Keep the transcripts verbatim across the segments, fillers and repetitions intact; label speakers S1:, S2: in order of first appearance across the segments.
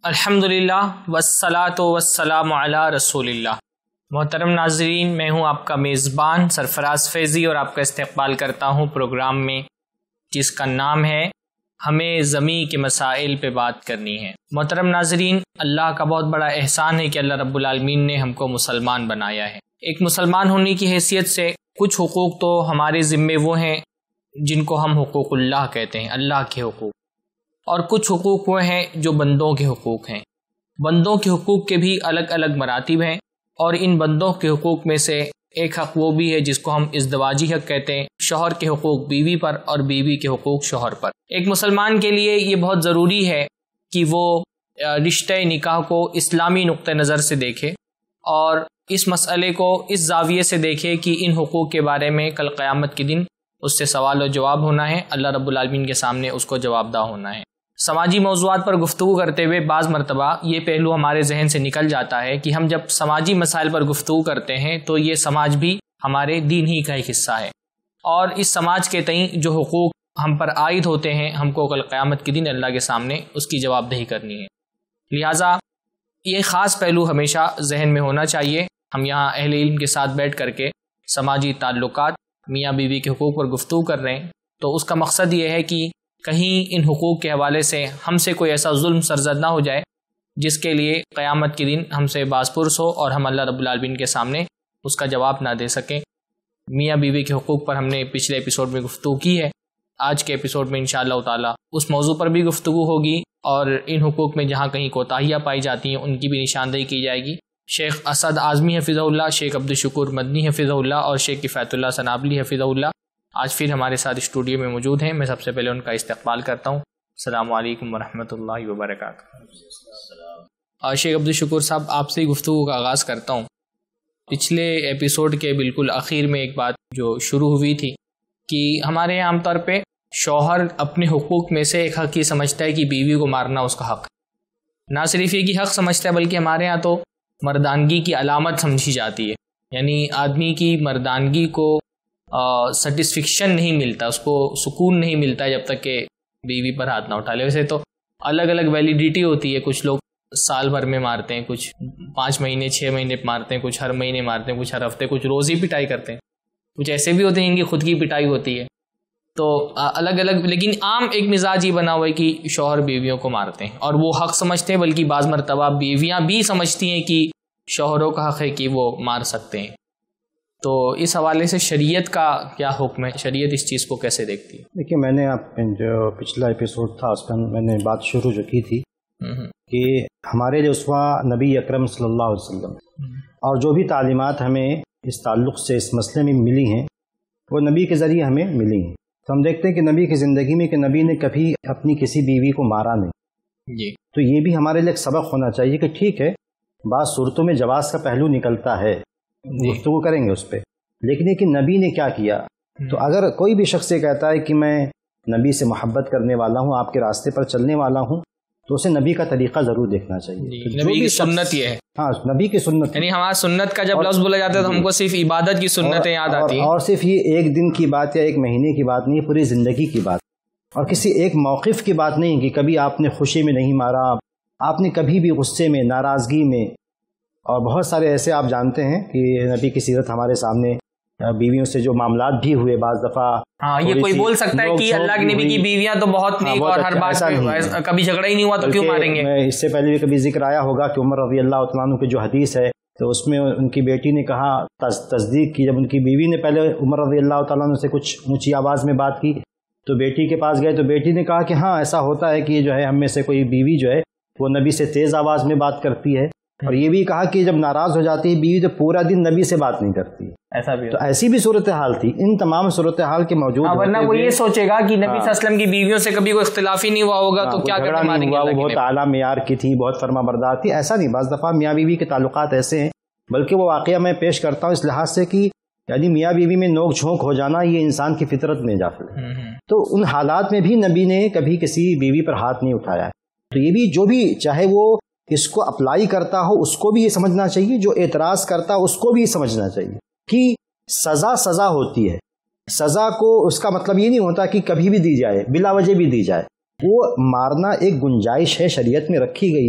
S1: الحمدللہ والصلاۃ والسلام علی رسول اللہ۔ محترم ناظرین، میں ہوں آپ کا میزبان سرفراز فیضی اور آپ کا استقبال کرتا ہوں پروگرام میں جس کا نام ہے ہمیں زمیں کے مسائل پہ بات کرنی ہے۔ محترم ناظرین، اللہ کا بہت بڑا احسان ہے کہ اللہ رب العالمین نے ہم کو مسلمان بنایا ہے۔ ایک مسلمان ہونے کی حیثیت سے کچھ حقوق تو ہمارے ذمے وہ ہیں جن کو ہم حقوق اللہ کہتے ہیں، اللہ کے حقوق، اور کچھ حقوق وہ ہیں جو بندوں کے حقوق ہیں۔ بندوں کے حقوق کے بھی الگ الگ مراتب ہیں، اور ان بندوں کے حقوق میں سے ایک حق وہ بھی ہے جس کو ہم ازدواجی حق کہتے ہیں، شوہر کے حقوق بیوی پر اور بیوی کے حقوق شوہر پر۔ ایک مسلمان کے لیے یہ بہت ضروری ہے کہ وہ رشتہ نکاح کو اسلامی نقطہ نظر سے دیکھے اور اس مسئلے کو اس زاویے سے دیکھے کہ ان حقوق کے بارے میں کل قیامت کے دن اس سے سوال و جواب ہونا ہے، اللہ رب العالمین کے سامنے اس کو جواب دہ ہونا ہے۔ سماجی موضوعات پر گفتگو کرتے ہوئے بعض مرتبہ یہ پہلو ہمارے ذہن سے نکل جاتا ہے کہ ہم جب سماجی مسائل پر گفتگو کرتے ہیں تو یہ سماج بھی ہمارے دین ہی کا ایک حصہ ہے، اور اس سماج کے تئیں جو حقوق ہم پر عائد ہوتے ہیں ہم کو کل قیامت کے دن اللہ کے سامنے اس کی جواب دہی کرنی ہے۔ لہٰذا یہ خاص پہلو ہمیشہ ذہن میں ہونا چاہیے۔ ہم یہاں اہل علم کے ساتھ بیٹھ کر کے سماجی تعلقات، میاں بیوی کے حقوق پر گفتگو کر رہے ہیں، تو اس کا مقصد یہ ہے کہ کہیں ان حقوق کے حوالے سے ہم سے کوئی ایسا ظلم سرزد نہ ہو جائے جس کے لیے قیامت کے دن ہم سے باز پرس ہو اور ہم اللہ رب العالمین کے سامنے اس کا جواب نہ دے سکیں۔ میاں بیوی کے حقوق پر ہم نے پچھلے ایپیسوڈ میں گفتگو کی ہے، آج کے ایپیسوڈ میں انشاءاللہ تعالی اس موضوع پر بھی گفتگو ہوگی، اور ان حقوق میں جہاں کہیں کوتاہیاں پائی جاتی ہیں ان کی بھی نشاندہی کی جائے گی۔ شیخ اسد اعظمی حفظہ اللہ، شیخ عبدالشکور مدنی حفظہ اللہ اور شیخ کفایت اللہ سنابلی حفظہ اللہ آج پھر ہمارے ساتھ اسٹوڈیو میں موجود ہیں۔ میں سب سے پہلے ان کا استقبال کرتا ہوں۔ السلام علیکم ورحمۃ اللہ وبرکاتہ۔ اور شیخ عبدالشکور صاحب، آپ سے گفتگو کا آغاز کرتا ہوں۔ پچھلے ایپیسوڈ کے بالکل آخر میں ایک بات جو شروع ہوئی تھی کہ ہمارے یہاں عام طور پہ شوہر اپنے حقوق میں سے ایک حق یہ سمجھتا ہے کہ بیوی کو مارنا اس کا حق ہے۔ نہ صرف یہ کہ حق سمجھتا ہے بلکہ ہمارے یہاں تو مردانگی کی علامت سمجھی جاتی ہے، یعنی آدمی کی مردانگی کو سیٹسفیکشن نہیں ملتا، اس کو سکون نہیں ملتا جب تک کہ بیوی پر ہاتھ نہ اٹھا لے۔ ویسے تو الگ الگ ویلیڈیٹی ہوتی ہے، کچھ لوگ سال بھر میں مارتے ہیں، کچھ پانچ مہینے چھ مہینے مارتے ہیں، کچھ ہر مہینے مارتے ہیں، کچھ ہر ہفتے، کچھ روز ہی پٹائی کرتے ہیں، کچھ ایسے بھی ہوتے ہیں ان کی خود کی پٹائی ہوتی ہے۔ تو الگ الگ، لیکن عام ایک مزاج یہ بنا ہوا ہے کہ شوہر بیویوں کو مارتے ہیں اور وہ حق سمجھتے ہیں، بلکہ بعض مرتبہ بیویاں بھی سمجھتی ہیں کہ شوہروں کا حق ہے کہ وہ مار سکتے ہیں۔ تو اس حوالے سے شریعت کا کیا حکم ہے؟ شریعت اس چیز کو کیسے دیکھتی ہے؟
S2: دیکھیے، میں نے آپ جو پچھلا ایپیسوڈ تھا اس میں میں نے بات شروع جو کی تھی کہ ہمارے لیے اسوہ نبی اکرم صلی اللہ علیہ وسلم، اور جو بھی تعلیمات ہمیں اس تعلق سے اس مسئلے میں ملی ہیں وہ نبی کے ذریعے ہمیں ملی ہیں۔ تو ہم دیکھتے ہیں کہ نبی کی زندگی میں کہ نبی نے کبھی اپنی کسی بیوی کو مارا نہیں
S1: جی۔
S2: تو یہ بھی ہمارے لیے ایک سبق ہونا چاہیے کہ ٹھیک ہے، بعض صورتوں میں جواز کا پہلو نکلتا ہے، گفتگو کریں گے اس پہ، لیکن یہ کہ نبی نے کیا کیا۔ تو اگر کوئی بھی شخص یہ کہتا ہے کہ میں نبی سے محبت کرنے والا ہوں، آپ کے راستے پر چلنے والا ہوں، تو اسے نبی کا طریقہ ضرور دیکھنا چاہیے۔
S1: نبی کی سنت یہ ہے،
S2: ہاں، نبی کی سنت،
S1: یعنی ہمارا سنت کا جب لفظ بولا جاتا ہے تو ہم کو صرف عبادت کی سنتیں یاد آتی ہیں،
S2: اور صرف یہ ایک دن کی بات یا ایک مہینے کی بات نہیں، پوری زندگی کی بات، اور کسی ایک موقف کی بات نہیں کہ کبھی آپ نے خوشی میں نہیں مارا، آپ نے کبھی بھی غصے میں، ناراضگی میں، اور بہت سارے ایسے آپ جانتے ہیں کہ نبی کی سیرت ہمارے سامنے بیویوں سے جو معاملات بھی ہوئے بعض دفعہ۔
S1: ہاں، یہ کوئی بول سکتا ہے کہ اللہ کے نبی کی بیویاں تو بہت نیک اور ہر بات میں کبھی جھگڑا ہی نہیں ہوا تو کیوں ماریں گے؟
S2: اس سے پہلے بھی کبھی ذکر آیا ہوگا کہ عمر رضی اللہ تعالیٰ عنہ کی جو حدیث ہے تو اس میں ان کی بیٹی نے کہا، تصدیق کی، جب ان کی بیوی نے پہلے عمر رضی اللہ تعالیٰ عنہ سے کچھ اونچی آواز میں بات کی تو بیٹی کے پاس گئے تو بیٹی نے کہا کہ ہاں ایسا ہوتا ہے کہ یہ جو ہے ہم میں سے کوئی بیوی جو ہے وہ نبی سے تیز آواز میں بات کرتی ہے، اور یہ بھی کہا کہ جب ناراض ہو جاتی ہے بیوی تو پورا دن نبی سے بات نہیں کرتی۔
S1: ایسا بھی
S2: تو ایسی بھی صورتحال تھی، ان تمام صورتحال کے موجود،
S1: ورنہ وہ یہ سوچے گا کہ نبی صلی اللہ علیہ وسلم کی بیویوں سے کبھی کوئی اختلاف ہی نہیں ہوا ہوگا تو کیا کرنا مانیں گے؟
S2: وہ بہت اعلیٰ معیار کی تھی، بہت فرما بردار تھی، ایسا نہیں۔ بعض دفعہ میاں بیوی کے تعلقات ایسے ہیں، بلکہ وہ واقعہ میں پیش کرتا ہوں اس لحاظ سے کہ یعنی میاں بیوی میں نوک جھونک ہو جانا یہ انسان کی فطرت میں داخل ہے، تو ان حالات میں بھی نبی نے کبھی کسی بیوی پر ہاتھ نہیں اٹھایا ہے۔ تو یہ بھی جو بھی چاہے وہ اس کو اپلائی کرتا ہو اس کو بھی یہ سمجھنا چاہیے، جو اعتراض کرتا اس کو بھی یہ سمجھنا چاہیے کہ سزا سزا ہوتی ہے، سزا کو اس کا مطلب یہ نہیں ہوتا کہ کبھی بھی دی جائے، بلا وجہ بھی دی جائے، وہ مارنا ایک گنجائش ہے، شریعت میں رکھی گئی ہے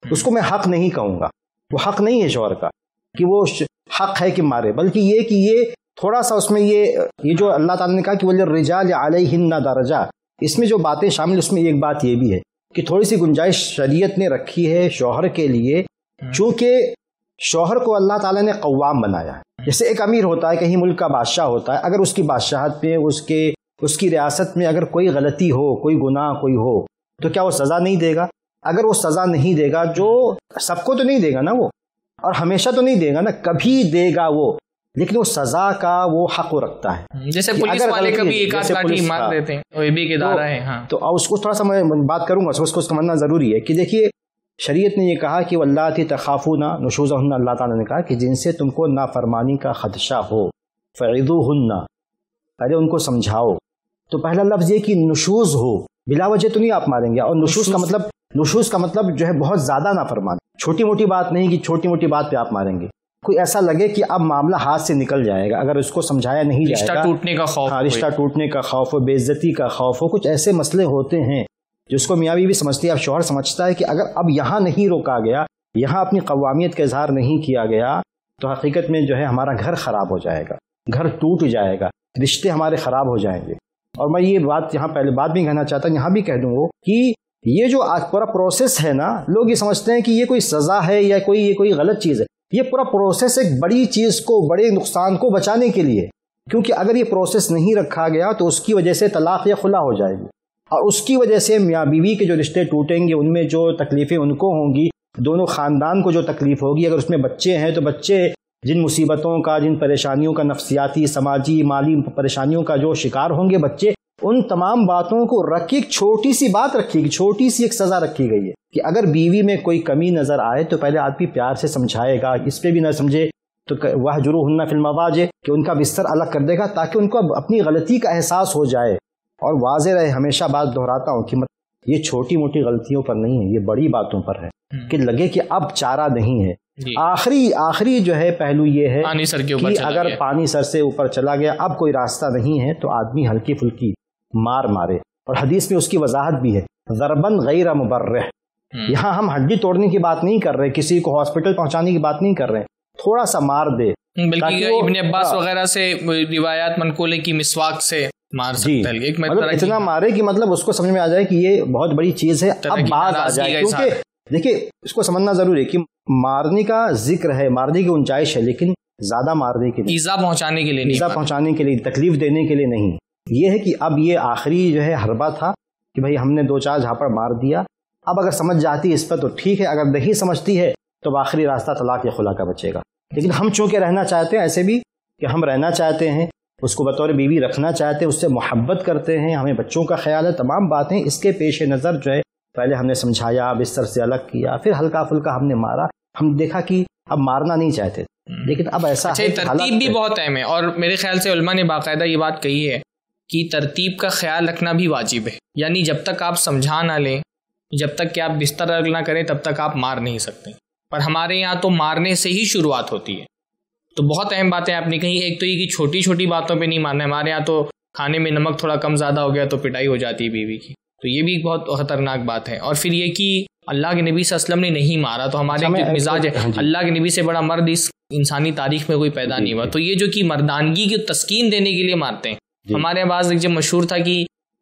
S2: اس کو میں حق نہیں کہوں گا، وہ حق نہیں ہے شوہر کا کہ وہ حق ہے کہ مارے، بلکہ یہ کہ یہ تھوڑا سا اس میں یہ یہ جو اللہ تعالیٰ نے کہا کہ وَلِلرِّجَالِ عَلَيْهِنَّ دَرَجَةٌ، اس میں جو باتیں شامل، اس میں ایک بات یہ بھی ہے کہ تھوڑی سی گنجائش شریعت نے رکھی ہے شوہر کے لیے، چونکہ شوہر کو اللہ تعالیٰ نے قوام بنایا ہے۔ جیسے ایک امیر ہوتا ہے، کہیں ملک کا بادشاہ ہوتا ہے، اگر اس کی بادشاہت میں، اس کے اس کی ریاست میں اگر کوئی غلطی ہو، کوئی گناہ کوئی ہو، تو کیا وہ سزا نہیں دے گا؟ اگر وہ سزا نہیں دے گا، جو سب کو تو نہیں دے گا نا وہ، اور ہمیشہ تو نہیں دے گا نا، کبھی دے گا وہ، لیکن وہ سزا کا وہ حق وہ رکھتا ہے۔
S1: جیسے پولیس والے کبھی ایک آدھ لاٹھی مار دیتے ہیں، وہ بھی ایک ادارہ ہے۔ ہاں، تو
S2: اس کو تھوڑا سا میں بات کروں گا، اس کو سمجھنا ضروری ہے کہ دیکھیے شریعت نے یہ کہا کہ واللاتی تخافون نشوزہن، اللہ تعالیٰ نے کہا کہ جن سے تم کو نافرمانی کا خدشہ ہو، فعظوہن، پہلے ان کو سمجھاؤ۔ تو پہلا لفظ یہ کہ نشوز ہو، بلا وجہ تو نہیں آپ ماریں گے، اور نشوز کا مطلب نشوز کا مطلب جو ہے بہت زیادہ نافرمانی، چھوٹی موٹی بات نہیں کہ چھوٹی موٹی بات پہ آپ ماریں گے۔ کوئی ایسا لگے کہ اب معاملہ ہاتھ سے نکل جائے گا، اگر اس کو سمجھایا نہیں جائے گا،
S1: رشتہ ٹوٹنے کا خوف،
S2: ہاں رشتہ ٹوٹنے کا خوف ہو، بے عزتی کا خوف ہو، کچھ ایسے مسئلے ہوتے ہیں جس کو میاں بیوی بھی سمجھتی ہے، اب شوہر سمجھتا ہے کہ اگر اب یہاں نہیں روکا گیا، یہاں اپنی قوامیت کا اظہار نہیں کیا گیا، تو حقیقت میں جو ہے ہمارا گھر خراب ہو جائے گا، گھر ٹوٹ جائے گا، رشتے ہمارے خراب ہو جائیں گے۔ اور میں یہ بات یہاں پہلے بات بھی کہنا چاہتا ہوں، یہاں بھی کہہ دوں وہ کہ یہ جو پورا پروسیس ہے نا، لوگ یہ سمجھتے ہیں کہ یہ کوئی سزا ہے یا کوئی یہ کوئی غلط چیز ہے، یہ پورا پروسیس ایک بڑی چیز کو، بڑے نقصان کو بچانے کے لیے، کیونکہ اگر یہ پروسیس نہیں رکھا گیا تو اس کی وجہ سے طلاق یا خلا ہو جائے گی، اور اس کی وجہ سے میاں بیوی کے جو رشتے ٹوٹیں گے، ان میں جو تکلیفیں ان کو ہوں گی، دونوں خاندان کو جو تکلیف ہوگی، اگر اس میں بچے ہیں تو بچے جن مصیبتوں کا، جن پریشانیوں کا، نفسیاتی، سماجی، مالی پریشانیوں کا جو شکار ہوں گے بچے، ان تمام باتوں کو رکھ کے ایک چھوٹی سی بات رکھی گئی، چھوٹی سی ایک سزا رکھی گئی ہے کہ اگر بیوی میں کوئی کمی نظر آئے تو پہلے آدمی پیار سے سمجھائے گا، اس پہ بھی نہ سمجھے تو وَاهْجُرُوهُنَّ فِي الْمَضَاجِعِ کہ ان کا بستر الگ کر دے گا، تاکہ ان کو اپنی غلطی کا احساس ہو جائے، اور واضح رہے، ہمیشہ بات دہراتا ہوں کہ یہ چھوٹی موٹی غلطیوں پر نہیں ہے، یہ بڑی باتوں پر ہے کہ لگے کہ اب چارہ نہیں ہے۔ آخری آخری جو ہے پہلو یہ ہے
S1: پانی سر کے اوپر
S2: کہ اگر پانی سر سے اوپر چلا گیا، اب کوئی راستہ نہیں ہے، تو آدمی ہلکی پھلکی مار مارے، اور حدیث میں اس کی وضاحت بھی ہے، ضربن غیر مبرح۔ یہاں ہم ہڈی توڑنے کی بات نہیں کر رہے، کسی کو ہاسپٹل پہنچانے کی بات نہیں کر رہے، تھوڑا سا مار دے،
S1: بلکہ ابن عباس وغیرہ سے روایات منقول ہے کہ مسواک سے مار سکتا ہے، ایک
S2: مطلب اتنا مارے کہ مطلب اس کو سمجھ میں آ جائے کہ یہ بہت بڑی چیز ہے، اب بات آ جائے، کیونکہ دیکھیے اس کو سمجھنا ضروری ہے کہ مارنے کا ذکر ہے، مارنے کی گنجائش ہے، لیکن زیادہ مارنے کے لیے،
S1: ایذا پہنچانے کے لیے نہیں،
S2: ایذا پہنچانے کے لیے، تکلیف دینے کے لیے نہیں۔ یہ ہے کہ اب یہ آخری جو ہے حربہ تھا کہ بھائی ہم نے دو چار جھاپڑ مار دیا، اب اگر سمجھ جاتی ہے اس پر تو ٹھیک ہے، اگر نہیں سمجھتی ہے تو آخری راستہ طلاق یا خلا کا بچے گا۔ لیکن ہم چونکہ رہنا چاہتے ہیں ایسے بھی کہ ہم رہنا چاہتے ہیں، اس کو بطور بیوی رکھنا چاہتے ہیں، اس سے محبت کرتے ہیں، ہمیں بچوں کا خیال ہے، تمام باتیں اس کے پیش نظر جو ہے پہلے ہم نے سمجھایا، بستر سے الگ کیا، پھر ہلکا پھلکا ہم نے مارا، ہم دیکھا کہ اب مارنا نہیں چاہتے، لیکن اب ایسا ہے،
S1: ترتیب بھی بہت اہم ہے، اور میرے خیال سے علماء نے باقاعدہ یہ بات کہی ہے کہ ترتیب کا خیال رکھنا بھی واجب ہے، یعنی جب تک آپ سمجھا نہ لیں، جب تک کہ آپ بستر الگ نہ کریں، تب تک آپ مار نہیں سکتے، پر ہمارے یہاں تو مارنے سے ہی شروعات ہوتی ہے۔ تو بہت اہم باتیں آپ نے کہی، ایک تو یہ کہ چھوٹی چھوٹی باتوں پہ نہیں مارنا ہے، ہمارے یہاں تو کھانے میں نمک تھوڑا کم زیادہ ہو گیا تو پٹائی ہو جاتی ہے بیوی کی، تو یہ بھی بہت خطرناک بات ہے۔ اور پھر یہ کہ اللہ کے نبی صلی اللہ علیہ وسلم نے نہیں مارا، تو ہمارے جو مزاج ہے، اللہ کے نبی سے بڑا مرد اس انسانی تاریخ میں کوئی پیدا نہیں ہوا، تو یہ جو کہ مردانگی کی تسکین دینے کے لیے مارتے ہیں۔ ہمارے پاس ایک جو مشہور تھا کہ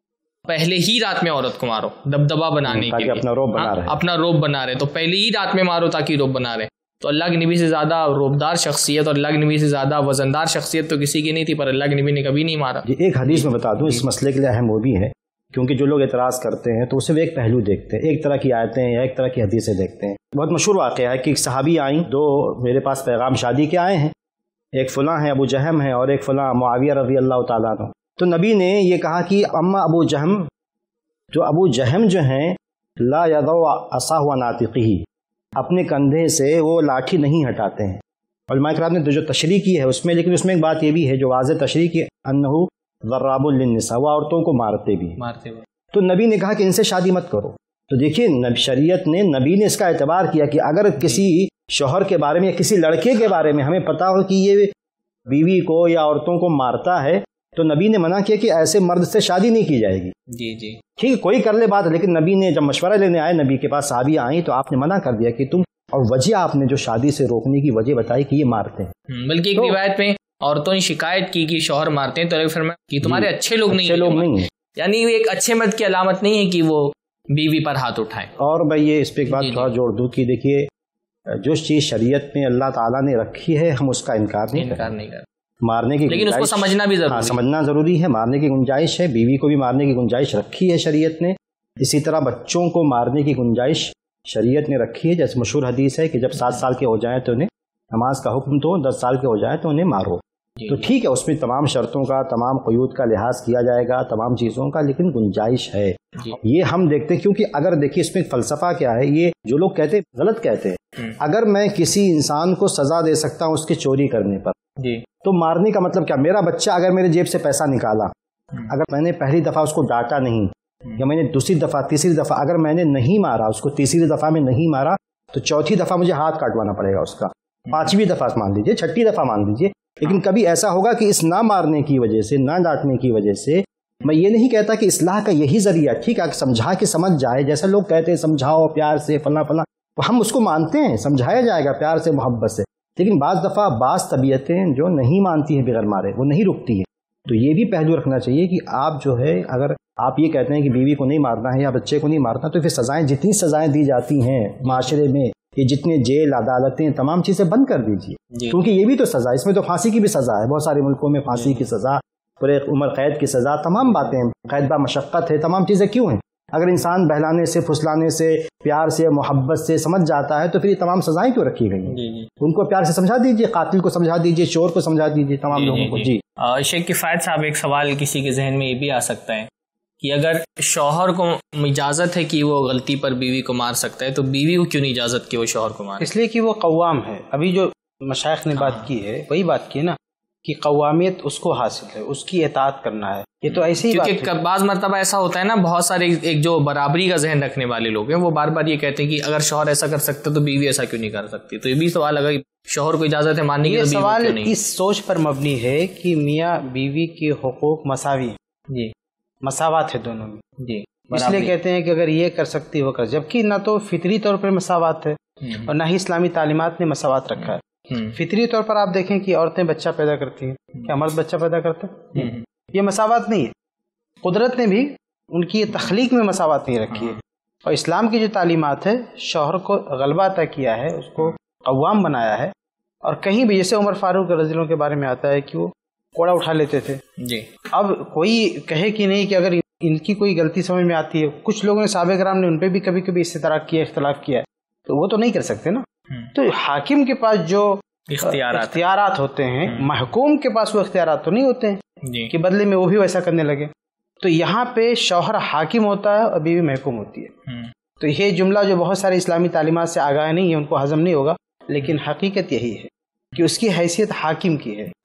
S1: پہلے ہی رات میں عورت کو مارو، دبدبا بنانے کے لیے،
S2: اپنا روب بنا رہے
S1: اپنا روب بنا رہے، تو پہلے ہی رات میں مارو تاکہ روب بنا رہے۔ تو اللہ کے نبی سے زیادہ روبدار شخصیت اور اللہ کے نبی سے زیادہ وزندار شخصیت تو کسی کی نہیں تھی، پر اللہ کے نبی نے کبھی نہیں مارا۔
S2: ایک حدیث میں بتا دوں، اس مسئلے کے لیے اہم وہ بھی ہے، کیونکہ جو لوگ اعتراض کرتے ہیں تو اسے وہ ایک پہلو دیکھتے ہیں، ایک طرح کی آیتیں یا ایک طرح کی حدیثیں دیکھتے ہیں۔ بہت مشہور واقعہ ہے کہ ایک صحابی آئیں، دو میرے پاس پیغام شادی کے آئے ہیں، ایک فلاں ہے ابو جہم ہے اور ایک فلاں معاویہ رضی اللہ تعالیٰ عنہ۔ تو نبی نے یہ کہا کہ اما ابو جہم، جو ابو جہم جو ہیں، لا یضع عصاہ عن عاتقہ، اپنے کندھے سے وہ لاٹھی نہیں ہٹاتے ہیں۔ علماء کرام نے جو تشریح کی ہے اس میں، لیکن اس میں ایک بات یہ بھی ہے جو واضح تشریح کی، انہ ضراب للنساء، وہ عورتوں کو مارتے بھی
S1: مارتے بھی۔
S2: تو نبی نے کہا کہ ان سے شادی مت کرو۔ تو دیکھیے شریعت نے، نبی نے اس کا اعتبار کیا کہ اگر کسی شوہر کے بارے میں یا کسی لڑکے کے بارے میں ہمیں پتا ہو کہ یہ بیوی کو یا عورتوں کو مارتا ہے، تو نبی نے منع کیا کہ ایسے مرد سے شادی نہیں کی جائے گی.
S1: جی جی
S2: ٹھیک ہے کوئی کر لے بات, لیکن نبی نے جب مشورہ لینے آئے نبی کے پاس صحابیہ آئیں تو آپ نے منع کر دیا کہ تم, اور وجہ آپ نے جو شادی سے روکنے کی وجہ بتائی کہ یہ مارتے ہیں.
S1: بلکہ ایک روایت میں عورتوں نے شکایت کی کہ شوہر مارتے ہیں, تو فرمایا کہ تمہارے اچھے لوگ نہیں,
S2: لوگ نہیں ہیں,
S1: یعنی ایک اچھے مرد کی علامت نہیں ہے کہ وہ بیوی پر ہاتھ اٹھائے.
S2: اور میں یہ اس پہ ایک بات تھوڑا جوڑ دوں کہ دیکھیے جو چیز شریعت میں اللہ تعالیٰ نے رکھی ہے ہم اس کا انکار نہیں
S1: انکار نہیں کرتے,
S2: مارنے کی
S1: لیکن اس کو سمجھنا بھی ضروری ہے.
S2: سمجھنا ضروری ہے, مارنے کی گنجائش ہے, بیوی کو بھی مارنے کی گنجائش رکھی ہے شریعت نے. اسی طرح بچوں کو مارنے کی گنجائش شریعت نے رکھی ہے. جیسے مشہور حدیث ہے کہ جب سات سال کے ہو جائیں تو انہیں نماز کا حکم دو, دس سال کے ہو جائیں تو انہیں مارو. تو ٹھیک ہے اس میں تمام شرطوں کا, تمام قیود کا لحاظ کیا جائے گا, تمام چیزوں کا, لیکن گنجائش ہے. یہ ہم دیکھتے ہیں کیونکہ اگر دیکھیے اس میں فلسفہ کیا ہے, یہ جو لوگ کہتے ہیں غلط کہتے ہیں. اگر میں کسی انسان کو سزا دے سکتا ہوں اس کے چوری کرنے پر, تو مارنے کا مطلب کیا؟ میرا بچہ اگر میرے جیب سے پیسہ نکالا, اگر میں نے پہلی دفعہ اس کو ڈانٹا نہیں, یا میں نے دوسری دفعہ تیسری دفعہ اگر میں نے نہیں مارا اس کو, تیسری دفعہ میں نہیں مارا, تو چوتھی دفعہ مجھے ہاتھ کاٹوانا پڑے گا اس کا, پانچویں دفعہ مان لیجیے, چھٹی دفعہ مان لیجیے. لیکن کبھی ایسا ہوگا کہ اس نہ مارنے کی وجہ سے, نہ ڈانٹنے کی وجہ سے, میں یہ نہیں کہتا کہ اصلاح کا یہی ذریعہ, ٹھیک ہے سمجھا کے سمجھ جائے, جیسا لوگ کہتے ہیں سمجھاؤ پیار سے فلاں فلاں, ہم اس کو مانتے ہیں, سمجھایا جائے گا پیار سے محبت سے, لیکن بعض دفعہ بعض طبیعتیں جو نہیں مانتی ہیں بغیر مارے, وہ نہیں رکتی ہیں. تو یہ بھی پہلو رکھنا چاہیے کہ آپ جو ہے اگر آپ یہ کہتے ہیں کہ بیوی کو نہیں مارنا ہے یا بچے کو نہیں مارنا, تو پھر سزائیں, جتنی سزائیں دی جاتی ہیں معاشرے میں, یہ جتنے جیل عدالتیں تمام چیزیں بند کر دیجیے, کیونکہ یہ بھی تو سزا, اس میں تو پھانسی کی بھی سزا ہے, بہت سارے ملکوں میں پھانسی کی سزا, پورے عمر قید کی سزا, تمام باتیں, قید با مشقت ہے, تمام چیزیں کیوں ہیں؟ اگر انسان بہلانے سے, پھسلانے سے, پیار سے, محبت سے سمجھ جاتا ہے تو پھر یہ تمام سزائیں کیوں رکھی گئی ہیں؟ ان کو پیار سے سمجھا دیجیے, قاتل کو سمجھا دیجیے, چور کو سمجھا دیجیے, تمام لوگوں کو. جی
S1: شیخ کفایت صاحب, ایک سوال کسی کے ذہن میں یہ بھی آ سکتا ہے کہ اگر شوہر کو اجازت ہے کہ وہ غلطی پر بیوی کو مار سکتا ہے, تو بیوی کو کیوں نہیں اجازت کہ وہ شوہر کو مارے؟
S3: اس لیے کہ وہ قوام ہے. ابھی جو مشائخ نے بات کی ہے وہی بات کی ہے نا, کہ قوامیت اس کو حاصل ہے, اس کی اطاعت کرنا ہے. یہ تو ایسی ہی بات ہے,
S1: کیونکہ بعض مرتبہ ایسا ہوتا ہے نا, بہت سارے ایک جو برابری کا ذہن رکھنے والے لوگ ہیں وہ بار بار یہ کہتے ہیں کہ اگر شوہر ایسا کر سکتا تو بیوی ایسا کیوں نہیں کر سکتی. تو یہ بھی سوال, اگر شوہر کو اجازت ہے ماننے کی,
S3: یہ سوال اس سوچ پر مبنی ہے کہ میاں بیوی کے حقوق مساوی ہیں.
S1: جی
S3: مساوات ہے دونوں میں.
S1: جی
S3: اس لیے کہتے ہیں کہ اگر یہ کر سکتی وہ کر, جبکہ نہ تو فطری طور پر مساوات ہے اور نہ ہی اسلامی تعلیمات نے مساوات رکھا ہے. فطری طور پر آپ دیکھیں کہ عورتیں بچہ پیدا کرتی ہیں, کیا مرد بچہ پیدا کرتے ہیں؟ یہ مساوات نہیں ہے. قدرت نے بھی ان کی تخلیق میں مساوات نہیں رکھی ہے. اور اسلام کی جو تعلیمات ہے, شوہر کو غلبہ عطا کیا ہے, اس کو قوام بنایا ہے. اور کہیں بھی جیسے عمر فاروق رضی اللہ عنہ کے بارے میں آتا ہے کہ وہ کوڑا اٹھا لیتے تھے.
S1: جی
S3: اب کوئی کہے کہ نہیں کہ اگر ان کی کوئی غلطی سمجھ میں آتی ہے, کچھ لوگوں نے صحابہ کرام نے ان پہ بھی کبھی کبھی اس طرح کیا, اختلاف کیا ہے, تو وہ تو نہیں کر سکتے نا. تو حاکم کے پاس جو
S1: اختیارات
S3: اختیارات ہوتے ہیں, محکوم کے پاس وہ اختیارات تو نہیں ہوتے ہیں کہ بدلے میں وہ بھی ویسا کرنے لگے. تو یہاں پہ شوہر حاکم ہوتا ہے اور بیوی محکوم ہوتی ہے. تو یہ جملہ جو بہت سارے اسلامی تعلیمات سے آگاہ نہیں ہے, ان کو ہضم نہیں ہوگا, لیکن حقیقت یہی ہے کہ اس کی حیثیت حاکم کی ہے.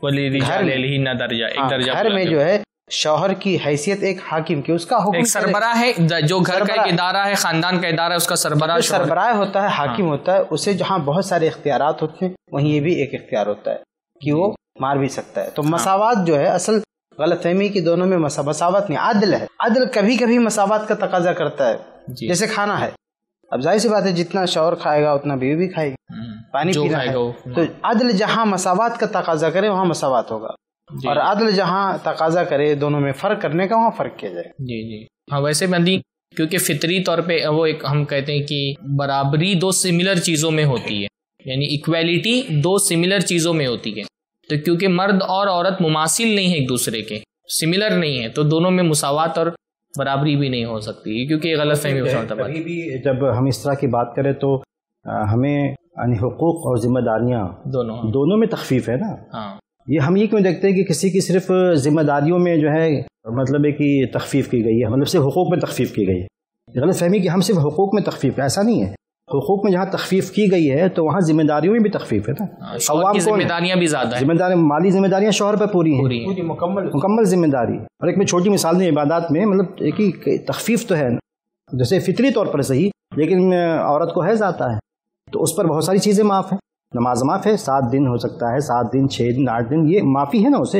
S3: گھر میں جو ہے شوہر کی حیثیت ایک حاکم کی, اس کا حکم
S1: ایک سربراہ ہے, جو گھر کا ایک ادارہ ہے, خاندان کا ادارہ ہے, اس کا سربراہ
S3: سربراہ ہوتا ہے, حاکم ہوتا ہے. اسے جہاں بہت سارے اختیارات ہوتے ہیں وہیں یہ بھی ایک اختیار ہوتا ہے کہ وہ مار بھی سکتا ہے. تو مساوات جو ہے, اصل غلط فہمی کی دونوں میں مساوات نہیں, عدل ہے. عدل کبھی کبھی مساوات کا تقاضا کرتا ہے. جیسے کھانا ہے, اب ظاہر سی بات ہے جتنا شوہر کھائے گا اتنا بیوی بھی کھائے گی, پانی پینا ہے. تو عدل جہاں مساوات کا تقاضا کرے وہاں مساوات ہوگا, اور عدل جہاں تقاضا کرے دونوں میں فرق کرنے کا وہاں فرق کیا جائے.
S1: جی جی ہاں. ویسے بندی کیونکہ فطری طور پہ وہ ایک ہم کہتے ہیں کہ برابری دو سملر چیزوں میں ہوتی ہے, یعنی ایکویلٹی دو سملر چیزوں میں ہوتی ہے. تو کیونکہ مرد اور عورت مماثل نہیں ہے ایک دوسرے کے, سملر نہیں ہے, تو دونوں میں مساوات اور برابری بھی نہیں ہو سکتی, کیونکہ غلط فہمی ہو سکتا ہے.
S2: کبھی بھی جب ہم اس طرح کی بات کریں تو ہمیں یعنی حقوق اور ذمہ داریاں دونوں دونوں میں تخفیف ہے نا.
S1: ہاں,
S2: یہ ہم یہ کیوں دیکھتے ہیں کہ کسی کی صرف ذمہ داریوں میں جو ہے مطلب ہے کہ تخفیف کی گئی ہے, مطلب صرف حقوق میں تخفیف کی گئی ہے. غلط فہمی کہ ہم صرف حقوق میں تخفیف, ایسا نہیں ہے. حقوق میں جہاں تخفیف کی گئی ہے تو وہاں ذمہ داریوں میں بھی تخفیف ہے نا.
S1: عوام کی ذمہ داریاں بھی زیادہ ہیں,
S2: ذمہ داری مالی ذمہ داریاں شوہر پہ پوری ہیں,
S3: مکمل
S2: مکمل ذمہ داری. اور ایک میں چھوٹی مثال دوں عبادات میں, مطلب ایک ہی تخفیف تو ہے جیسے فطری طور پر صحیح, لیکن عورت کو حیض آتا ہے تو اس پر بہت ساری چیزیں معاف ہیں. نماز معاف ہے, سات دن ہو سکتا ہے, سات دن چھ دن آٹھ دن, یہ معافی ہے نا اسے.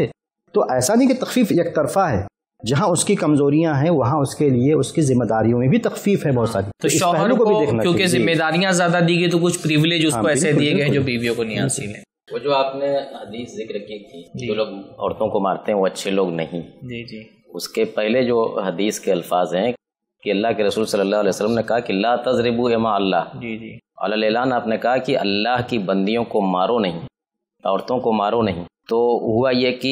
S2: تو ایسا نہیں کہ تخفیف یک طرفہ ہے، جہاں اس کی کمزوریاں ہیں وہاں اس کے لیے اس کی ذمہ داریوں میں بھی تخفیف ہے بہت ساری.
S1: تو شوہر کو کیونکہ ذمہ داریاں زیادہ دی گئی تو کچھ پریویلیج اس کو ایسے دیے گئے جو بیویوں کو نہیں حاصل ہیں.
S4: وہ جو آپ نے حدیث ذکر کی تھی جو لوگ عورتوں کو مارتے ہیں وہ اچھے لوگ نہیں،
S1: جی جی
S4: اس کے پہلے جو حدیث کے الفاظ ہیں کہ اللہ کے رسول صلی اللہ علیہ وسلم نے کہا کہ لا تضربوا اماء اللہ،
S1: جی جی
S4: علی اعلان آپ نے کہا کہ اللہ کی بندیوں کو مارو نہیں، عورتوں کو مارو نہیں. تو ہوا یہ کہ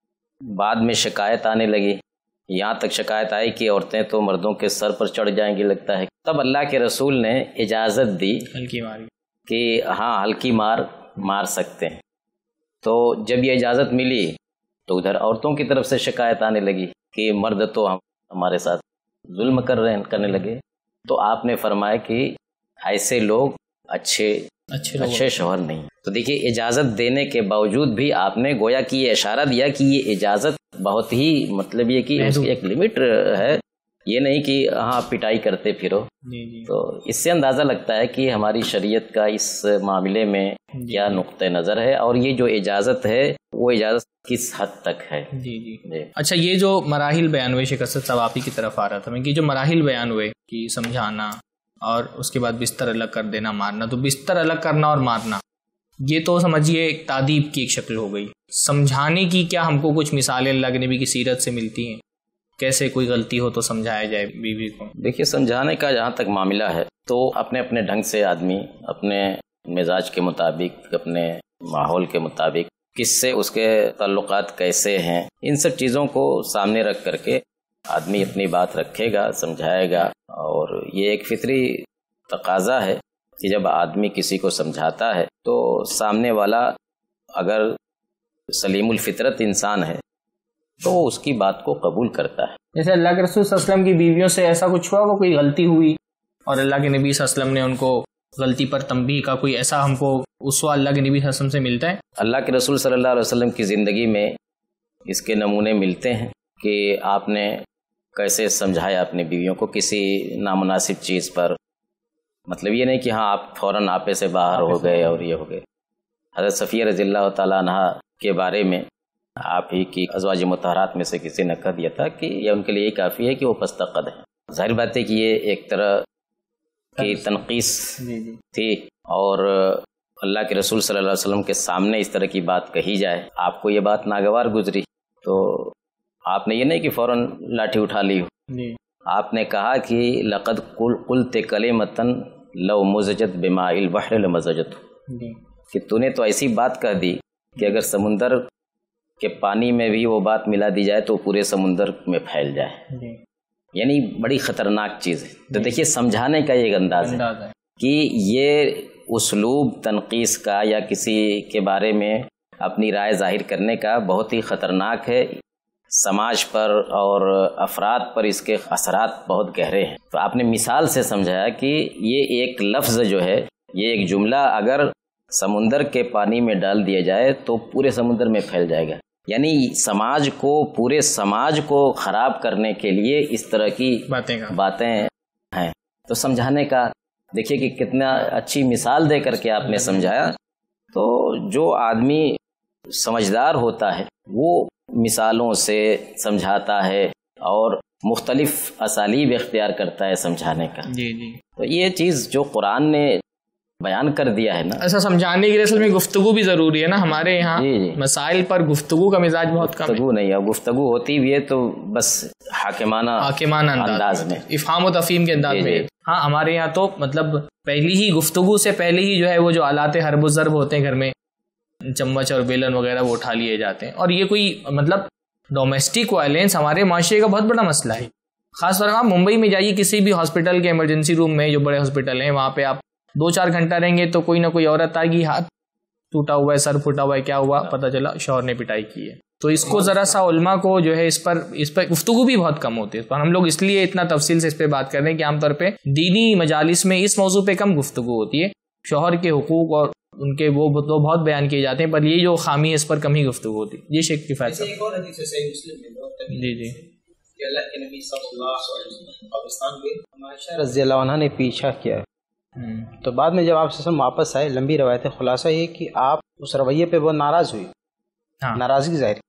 S4: بعد میں شکایت آنے لگی، یہاں تک شکایت آئی کہ عورتیں تو مردوں کے سر پر چڑھ جائیں گی لگتا ہے. تب اللہ کے رسول نے اجازت دی
S1: ہلکی ماری
S4: کہ ہاں ہلکی مار مار سکتے ہیں. تو جب یہ اجازت ملی تو ادھر عورتوں کی طرف سے شکایت آنے لگی کہ مرد تو ہم ہمارے ساتھ ظلم کر رہے ہیں کرنے لگے. تو آپ نے فرمایا کہ ایسے لوگ اچھے
S1: اچھے
S4: اچھے شوہر نہیں. تو دیکھیے اجازت دینے کے باوجود بھی آپ نے گویا کہ یہ اشارہ دیا کہ یہ اجازت بہت ہی مطلب یہ کہ اس کی ایک لمٹ ہے، یہ نہیں کہ ہاں پٹائی کرتے پھرو. تو اس سے اندازہ لگتا ہے کہ ہماری شریعت کا اس معاملے میں کیا نقطہ نظر ہے اور یہ جو اجازت ہے وہ اجازت کس حد تک ہے.
S1: جی جی اچھا، یہ جو مراحل بیان ہوئے شیخ اسد صاحب آپ ہی کی طرف آ رہا تھا میں کہ جو مراحل بیان ہوئے کہ سمجھانا اور اس کے بعد بستر الگ کر دینا، مارنا، تو بستر الگ کرنا اور مارنا یہ تو سمجھیے ایک تعدیب کی ایک شکل ہو گئی. سمجھانے کی کیا ہم کو کچھ مثالیں اللہ کے نبی کی سیرت سے ملتی ہیں؟ کیسے کوئی غلطی ہو تو سمجھایا جائے بیوی کو؟
S4: دیکھیے سمجھانے کا جہاں تک معاملہ ہے تو اپنے اپنے ڈھنگ سے آدمی اپنے مزاج کے مطابق، اپنے ماحول کے مطابق، کس سے اس کے تعلقات کیسے ہیں، ان سب چیزوں کو سامنے رکھ کر کے آدمی اپنی بات رکھے گا، سمجھائے گا. اور یہ ایک فطری تقاضا ہے کہ جب آدمی کسی کو سمجھاتا ہے تو سامنے والا اگر سلیم الفطرت انسان ہے تو وہ اس کی بات کو قبول کرتا ہے.
S1: جیسے اللہ کے رسول صلی اللہ علیہ وسلم کی بیویوں سے ایسا کچھ ہوا، وہ کوئی غلطی ہوئی اور اللہ کے نبی صلی اللہ علیہ وسلم نے ان کو غلطی پر تنبیہ کا، کوئی ایسا ہم کو اسوہ اللہ کے نبی صلی اللہ علیہ وسلم سے ملتا ہے؟
S4: اللہ کے رسول صلی اللہ علیہ وسلم کی زندگی میں اس کے نمونے ملتے ہیں کہ آپ نے کیسے سمجھایا اپنی بیویوں کو کسی نامناسب چیز پر. مطلب یہ نہیں کہ ہاں آپ فوراً آپے سے باہر ہو گئے اور یہ ہو گئے. حضرت صفیہ رضی اللہ تعالیٰ عنہ کے بارے میں آپ ہی کی ازواج مطہرات میں سے کسی نے کہہ دیا تھا کہ یہ ان کے لیے کافی ہے کہ وہ پست قد ہیں. ظاہر بات ہے کہ یہ ایک طرح کی تنقیص تھی اور اللہ کے رسول صلی اللہ علیہ وسلم کے سامنے اس طرح کی بات کہی جائے، آپ کو یہ بات ناگوار گزری تو آپ نے یہ نہیں کہ فوراً لاٹھی اٹھا لی ہو. آپ نے کہا کہ لقد قلت کلمۃ لو مزجت بماء البحر لمزجت، کہ تو نے تو ایسی بات کہہ دی کہ اگر سمندر کے پانی میں بھی وہ بات ملا دی جائے تو پورے سمندر میں پھیل جائے. یعنی بڑی خطرناک چیز ہے. تو دیکھیے سمجھانے کا ایک انداز ہے کہ یہ اسلوب تنقیص کا یا کسی کے بارے میں اپنی رائے ظاہر کرنے کا بہت ہی خطرناک ہے. سماج پر اور افراد پر اس کے اثرات بہت گہرے ہیں. تو آپ نے مثال سے سمجھایا کہ یہ ایک لفظ جو ہے، یہ ایک جملہ اگر سمندر کے پانی میں ڈال دیا جائے تو پورے سمندر میں پھیل جائے گا. یعنی سماج کو، پورے سماج کو خراب کرنے کے لیے اس طرح کی باتیں ہیں. تو سمجھانے کا دیکھیے کہ کتنا اچھی مثال دے کر کے آپ نے سمجھایا. تو جو آدمی سمجھدار ہوتا ہے وہ مثالوں سے سمجھاتا ہے اور مختلف اسالیب اختیار کرتا ہے سمجھانے کا. جی جی تو یہ چیز جو قرآن نے بیان کر دیا ہے نا،
S1: ایسا سمجھانے کے لیے اصل میں گفتگو بھی ضروری ہے نا. ہمارے یہاں جی جی مسائل پر گفتگو کا مزاج بہت کم ہے.
S4: گفتگو نہیں ہے، گفتگو ہوتی بھی ہے تو بس حاکمانہ
S1: حاکمانہ انداز میں، افہام و تفہیم کے انداز میں. ہاں ہمارے یہاں تو مطلب پہلی ہی گفتگو سے پہلے ہی جو ہے وہ جو آلات حرب و ضرب ہوتے ہیں گھر میں، چمچ اور بیلن وغیرہ، وہ اٹھا لیے جاتے ہیں. اور یہ کوئی مطلب ڈومیسٹک وائلنس ہمارے معاشرے کا بہت بڑا مسئلہ ہے. خاص طور پر آپ ممبئی میں جائیے کسی بھی ہاسپٹل کے ایمرجنسی روم میں، جو بڑے ہاسپٹل ہیں، وہاں پہ آپ دو چار گھنٹہ رہیں گے تو کوئی نہ کوئی عورت آئے گی، ہاتھ ٹوٹا ہوا ہے، سر پھٹا ہوا ہے، کیا ہوا، پتہ چلا شوہر نے پٹائی کی ہے. تو اس کو ذرا سا علماء کو جو ہے اس پر اس پر گفتگو بھی بہت کم ہوتی ہے. پر ہم لوگ اس لیے اتنا تفصیل سے اس پہ بات کر رہے ہیں کہ عام طور پہ دینی مجالس میں اس موضوع پہ کم گفتگو ہوتی ہے. شوہر کے حقوق اور ان کے وہ تو بہت بیان کیے جاتے ہیں، پر یہ جو خامی ہے اس پر کم ہی گفتگو ہوتی ہے. جی شیخ کفایت صاحب.
S5: ایک اور حدیث ہے صحیح مسلم میں
S1: جی جی
S5: کہ اللہ کے نبی صلی اللہ علیہ وسلم پاکستان میں
S3: عائشہ رضی اللہ عنہ نے پیچھا کیا ہے. تو بعد میں جب آپ سے واپس آئے، لمبی روایت ہے، خلاصہ یہ کہ آپ اس رویے پہ بہت ناراض ہوئی، ناراضگی ظاہر.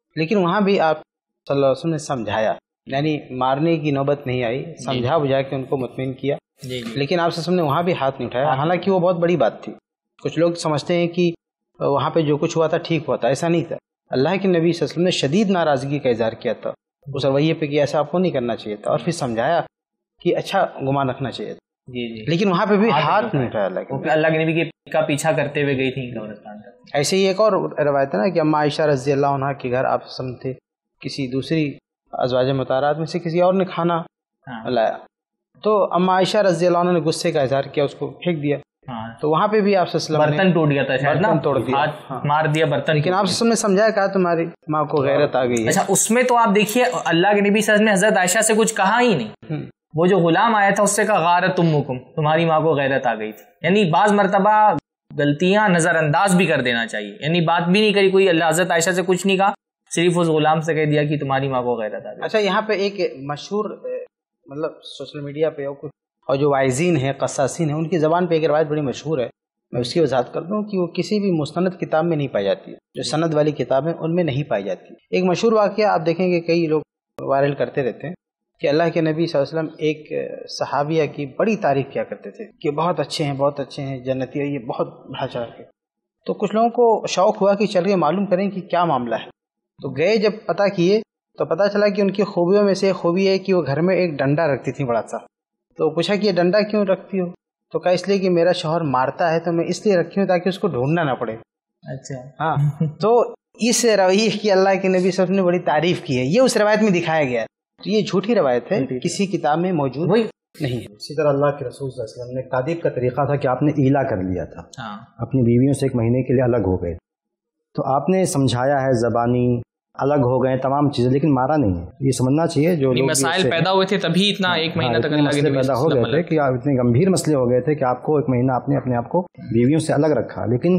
S3: لیکن وہاں بھی آپ صلی اللہ علیہ وسلم نے سمجھایا، یعنی مارنے کی نوبت نہیں آئی، سمجھا بجھا کے ان کو مطمئن کیا، لیکن آپ صلی اللہ علیہ وسلم نے وہاں بھی ہاتھ نہیں اٹھایا، حالانکہ وہ بہت بڑی بات تھی۔ کچھ لوگ سمجھتے ہیں کہ وہاں پہ جو کچھ ہوا تھا ٹھیک ہوا تھا، ایسا نہیں تھا۔ اللہ کے نبی صلی اللہ علیہ وسلم نے شدید ناراضگی کا اظہار کیا تھا اس رویے پہ کہ ایسا آپ کو نہیں کرنا چاہیے تھا، اور پھر سمجھایا کہ اچھا گمان رکھنا چاہیے تھا، جی جی لیکن وہاں پہ بھی ہاتھ نہیں اٹھایا اللہ کے
S1: اللہ کے نبی کا پیچھا کرتے ہوئے گئی تھی قبرستان تک۔
S3: ایسے ہی ایک اور روایت ہے نا کہ اما عائشہ رضی اللہ عنہا کے گھر آپ وسلم تھے، کسی دوسری ازواج مطہرات میں سے کسی اور نے کھانا لایا، تو اما عائشہ رضی اللہ عنہ نے غصے کا اظہار کیا، اس کو پھینک دیا، تو وہاں پہ بھی آپ صلی اللہ علیہ وسلم
S1: برتن ٹوٹ گیا تھا شاید نا،
S3: توڑ دیا،
S1: مار دیا برتن،
S3: لیکن آپ صلی اللہ علیہ وسلم نے سمجھایا، کہا تمہاری ماں کو غیرت آ گئی ہے۔
S1: اچھا اس میں تو آپ دیکھیے اللہ کے نبی صلی اللہ علیہ وسلم نے حضرت عائشہ سے کچھ کہا ہی نہیں، وہ جو غلام آیا تھا اس سے کہا غارت امکم، تمہاری ماں کو غیرت آ گئی تھی، یعنی بعض مرتبہ غلطیاں نظر انداز بھی کر دینا چاہیے، یعنی بات بھی نہیں کری کوئی، اللہ حضرت عائشہ سے کچھ نہیں کہا، صرف اس غلام سے کہہ دیا کہ تمہاری ماں کو غیرت آ گئی۔
S3: اچھا یہاں پہ ایک مشہور مطلب سوشل میڈیا پہ اور جو وائزین ہیں قصاصین ہیں ان کی زبان پہ ایک روایت بڑی مشہور ہے، میں اس کی وضاحت کرتا ہوں کہ وہ کسی بھی مستند کتاب میں نہیں پائی جاتی، جو سند والی کتابیں ان میں نہیں پائی جاتی۔ ایک مشہور واقعہ آپ دیکھیں گے کئی لوگ وائرل کرتے رہتے ہیں کہ اللہ کے نبی صلی اللہ علیہ وسلم ایک صحابیہ کی بڑی تعریف کیا کرتے تھے کہ بہت اچھے ہیں بہت اچھے ہیں جنتی، یہ بہت بڑھا چڑھ کے، تو کچھ لوگوں کو شوق ہوا کہ چل کے معلوم کریں کہ کیا معاملہ ہے، تو گئے جب پتہ کیے تو پتہ چلا کہ ان کی خوبیوں میں سے ایک خوبی ہے کہ وہ گھر میں ایک ڈنڈا رکھتی تھی بڑا سا، تو پوچھا کہ یہ ڈنڈا کیوں رکھتی ہو، تو کہا اس لیے کہ میرا شوہر مارتا ہے تو میں اس لیے رکھی ہوں تاکہ اس کو ڈھونڈنا نہ پڑے۔
S1: اچھا
S3: ہاں، تو اس رویے کی اللہ کے نبی صلی اللہ علیہ وسلم نے بڑی تعریف کی ہے، یہ اس روایت میں دکھایا گیا ہے، تو یہ جھوٹی روایت ہے، کسی کتاب میں موجود نہیں ہے۔
S2: اسی طرح اللہ کے رسول صلی اللہ علیہ وسلم نے تعدیب کا طریقہ تھا کہ آپ نے ایلا کر لیا تھا، اپنی بیویوں سے ایک مہینے کے لیے الگ ہو گئے، تو آپ نے سمجھایا ہے زبانی الگ ہو گئے تمام چیزیں، لیکن مارا نہیں ہے۔ یہ سمجھنا چاہیے جو
S1: مسائل پیدا ہوئے تھے تبھی اتنا ایک مہینہ تک
S2: مسئلے پیدا ہو گئے تھے کہ اتنے گمبھیر مسئلے ہو گئے تھے کہ آپ کو ایک مہینہ آپ نے اپنے آپ کو بیویوں سے الگ رکھا، لیکن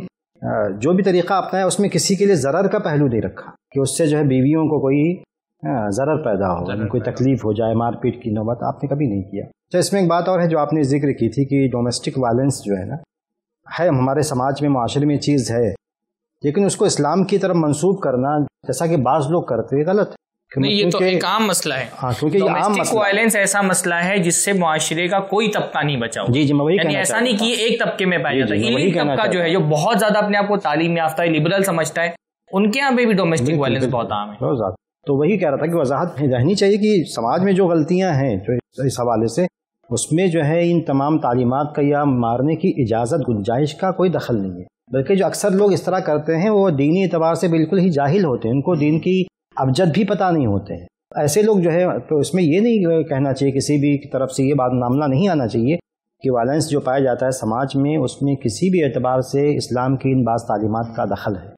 S2: جو بھی طریقہ اپنایا اس میں کسی کے لیے ضرر کا پہلو نہیں رکھا کہ اس سے جو ہے بیویوں کو کوئی ضرر پیدا ہو، کوئی تکلیف ہو جائے، مار پیٹ کی نوبت آپ نے کبھی نہیں کیا۔ تو اس میں ایک بات اور ہے جو آپ نے ذکر کی تھی کہ ڈومیسٹک وائلنس جو ہے نا ہے ہمارے سماج میں معاشرے میں چیز ہے، لیکن اس کو اسلام کی طرف منسوب کرنا جیسا کہ بعض لوگ کرتے ہیں غلط۔
S1: نہیں یہ تو ایک عام مسئلہ ہے،
S2: ہاں کیونکہ یہ عام مسئلہ
S1: وائلنس ایسا مسئلہ ہے جس سے معاشرے کا کوئی طبقہ نہیں بچا ہوا۔
S2: جی جی میں وہی
S1: یعنی ایسا نہیں کہ ایک طبقے میں پایا جاتا ہے، ایک طبقہ جو ہے جو بہت زیادہ اپنے آپ کو تعلیم یافتہ ہے، لبرل سمجھتا ہے، ان کے یہاں پہ بھی ڈومیسٹک وائلنس بہت عام ہے،
S2: بہت زیادہ۔ تو وہی کہہ رہا تھا کہ وضاحت رہنی چاہیے کہ سماج میں جو غلطیاں ہیں جو اس حوالے سے اس میں جو ہے ان تمام تعلیمات کا یا مارنے کی اجازت گنجائش کا کوئی دخل نہیں ہے، بلکہ جو اکثر لوگ اس طرح کرتے ہیں وہ دینی اعتبار سے بالکل ہی جاہل ہوتے ہیں، ان کو دین کی ابجد بھی پتہ نہیں ہوتے ہیں۔ ایسے لوگ جو ہے تو اس میں یہ نہیں کہنا چاہیے، کسی بھی طرف سے یہ بات معاملہ نہیں آنا چاہیے کہ وائلنس جو پایا جاتا ہے سماج میں اس میں کسی بھی اعتبار سے اسلام کی ان بعض تعلیمات کا دخل ہے۔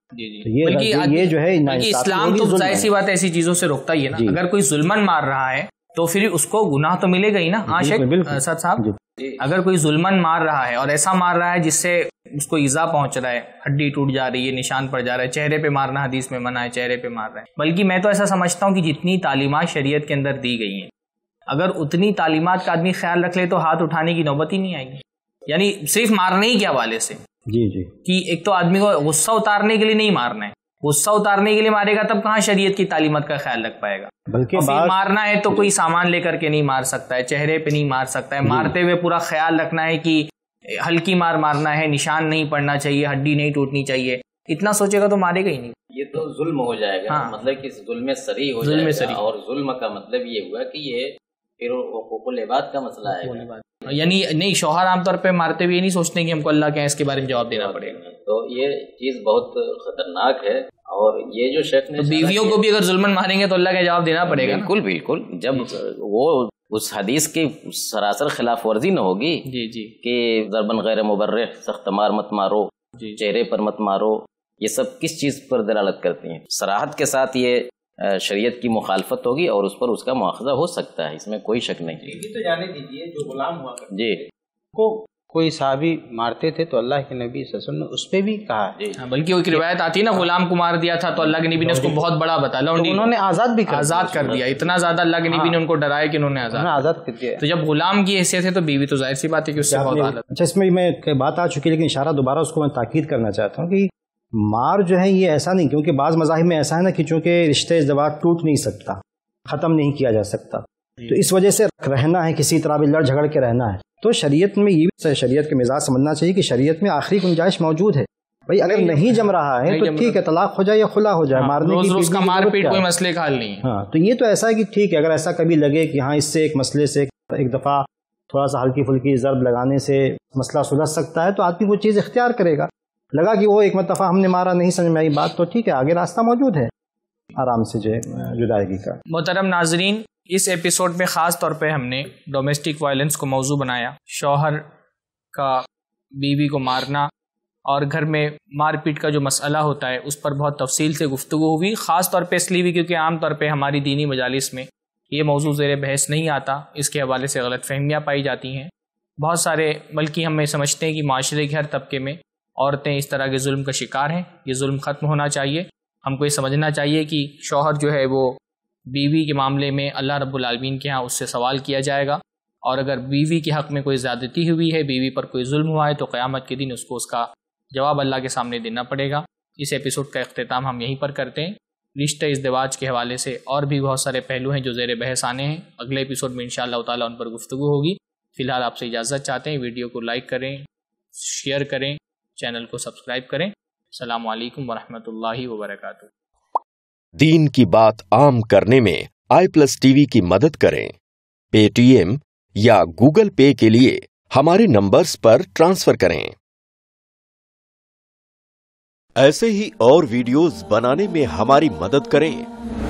S2: یہ یہ جو ہے
S1: اسلام تو ظاہر سی بات ایسی چیزوں سے روکتا ہی ہے نا، اگر کوئی ظلمن مار رہا ہے تو پھر اس کو گناہ تو ملے گا ہی نا۔ ہاں شیخ اسد صاحب، اگر کوئی ظلمن مار رہا ہے اور ایسا مار رہا ہے جس سے اس کو ایذا پہنچ رہا ہے، ہڈی ٹوٹ جا رہی ہے، نشان پڑ جا رہا ہے، چہرے پہ مارنا حدیث میں منع ہے، چہرے پہ مار رہا ہے، بلکہ میں تو ایسا سمجھتا ہوں کہ جتنی تعلیمات شریعت کے اندر دی گئی ہیں اگر اتنی تعلیمات کا آدمی خیال رکھ لے تو ہاتھ اٹھانے کی نوبت ہی نہیں آئے گی، یعنی صرف مارنے ہی کے حوالے سے
S2: جی جی
S1: کہ ایک تو آدمی کو غصہ اتارنے کے لیے نہیں مارنا ہے، غصہ اتارنے کے لیے مارے گا تب کہاں شریعت کی تعلیمات کا خیال رکھ پائے گا،
S2: بلکہ
S1: مارنا ہے تو کوئی سامان لے کر کے نہیں مار سکتا ہے، چہرے پہ نہیں مار سکتا ہے، مارتے ہوئے پورا خیال رکھنا ہے کہ ہلکی مار مارنا ہے، نشان نہیں پڑنا چاہیے، ہڈی نہیں ٹوٹنی چاہیے، اتنا سوچے گا تو مارے گا ہی نہیں،
S4: یہ تو ظلم ہو جائے گا، مطلب کہ ظلم سری ہو جائے گا، اور ظلم کا مطلب یہ ہوا کہ یہ پھر حقوق العباد کا مسئلہ ہے،
S1: یعنی نہیں شوہر عام طور پہ مارتے ہوئے یہ نہیں سوچتے کہ ہم کو اللہ کے اس کے بارے میں جواب دینا پڑے گا،
S4: تو یہ چیز بہت خطرناک ہے، اور یہ جو شیخ نے
S1: بیویوں کو بھی اگر ظلمن ماریں گے تو اللہ کا جواب دینا پڑے گا،
S4: بالکل بالکل، جب وہ اس حدیث کی سراسر خلاف ورزی نہ ہوگی
S1: جی جی
S4: کہ ضربن غیر مبرح، سخت مار مت مارو، چہرے پر مت مارو، یہ سب کس چیز پر دلالت کرتی ہیں؟ صراحت کے ساتھ یہ شریعت کی مخالفت ہوگی اور اس پر اس کا مواخذہ ہو سکتا ہے، اس میں کوئی شک نہیں۔
S5: یہ تو جانے دیجیے جو غلام ہوا کرتے
S4: جی
S3: کو کوئی صحابی مارتے تھے تو اللہ کے نبی صلی اللہ علیہ وسلم نے اس پہ بھی کہا،
S1: بلکہ وہ ایک روایت آتی ہے نا غلام کو مار دیا تھا تو اللہ کے نبی نے اس کو بہت بڑا بتایا،
S3: انہوں نے آزاد بھی
S1: آزاد کر دیا، اتنا زیادہ اللہ کے نبی نے ان کو ڈرایا کہ انہوں نے
S3: آزاد کر دیا،
S1: تو جب غلام کی حیثیت ہے تو بیوی تو ظاہر سی بات ہے کہ اس سے بہت حالت۔
S2: اچھا اس میں میں بات آ چکی لیکن اشارہ دوبارہ اس کو میں تاکید کرنا چاہتا ہوں کہ مار جو ہے یہ ایسا نہیں، کیونکہ بعض مذاہب میں ایسا ہے نا کہ چونکہ رشتے ازدواج ٹوٹ نہیں سکتا، ختم نہیں کیا جا سکتا، تو اس وجہ سے رہنا ہے، کسی طرح بھی لڑ جھگڑ کے رہنا ہے. تو شریعت میں یہ بھی شریعت کے مزاج سمجھنا چاہیے کہ شریعت میں آخری گنجائش موجود ہے. بھائی اگر نہیں جم رہا ہے تو ٹھیک ہے، طلاق ہو جائے یا خلا ہو جائے، مارنے کی
S1: روز کا مار پیٹ کوئی مسئلے کا حل نہیں ہے.
S2: ہاں تو یہ تو ایسا ہے کہ ٹھیک ہے، اگر ایسا کبھی لگے کہ ہاں اس سے ایک مسئلے سے ایک دفعہ تھوڑا سا ہلکی پھلکی ضرب لگانے سے مسئلہ سلجھ سکتا ہے تو آدمی وہ چیز اختیار کرے گا. لگا کہ وہ ایک مرتبہ ہم نے مارا، نہیں سمجھ میں آئی بات، تو ٹھیک ہے، آگے راستہ موجود ہے آرام سے جو جدائیگی کا.
S1: محترم ناظرین، اس ایپیسوڈ میں خاص طور پہ ہم نے ڈومیسٹک وائلنس کو موضوع بنایا. شوہر کا بیوی کو مارنا اور گھر میں مار پیٹ کا جو مسئلہ ہوتا ہے اس پر بہت تفصیل سے گفتگو ہوئی، خاص طور پہ اس لیے بھی کیونکہ عام طور پہ ہماری دینی مجالس میں یہ موضوع زیر بحث نہیں آتا، اس کے حوالے سے غلط فہمیاں پائی جاتی ہیں. بہت سارے بلکہ ہم یہ سمجھتے ہیں کہ معاشرے کے ہر طبقے میں عورتیں اس طرح کے ظلم کا شکار ہیں. یہ ظلم ختم ہونا چاہیے. ہم کو یہ سمجھنا چاہیے کہ شوہر جو ہے وہ بیوی کے معاملے میں اللہ رب العالمین کے ہاں اس سے سوال کیا جائے گا، اور اگر بیوی کے حق میں کوئی زیادتی ہوئی ہے، بیوی پر کوئی ظلم ہوا ہے، تو قیامت کے دن اس کو اس کا جواب اللہ کے سامنے دینا پڑے گا. اس ایپیسوڈ کا اختتام ہم یہیں پر کرتے ہیں. رشتہ ازدواج کے حوالے سے اور بھی بہت سارے پہلو ہیں جو زیر بحث آنے ہیں. اگلے ایپیسوڈ میں انشاءاللہ تعالیٰ ان پر گفتگو ہوگی. فی الحال آپ سے اجازت چاہتے ہیں. ویڈیو کو لائک کریں، شیئر کریں، چینل کو سبسکرائب کریں. السلام علیکم ورحمۃ اللہ وبرکاتہ.
S6: دین کی بات عام کرنے میں آئی پلس ٹی وی کی مدد کریں. پے ٹی ایم یا گوگل پے کے لیے ہمارے نمبرز پر ٹرانسفر کریں. ایسے ہی اور ویڈیوز بنانے میں ہماری مدد کریں.